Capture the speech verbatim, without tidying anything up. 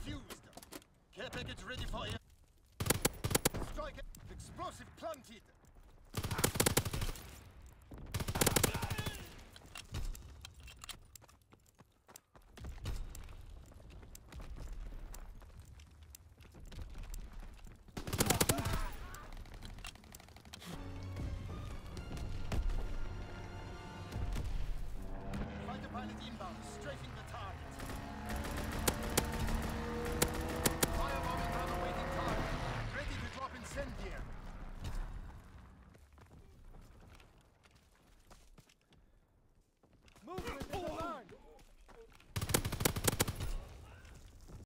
defused. Care package ready for air. Strike. Explosive planted. Fighter pilot inbound, strafing the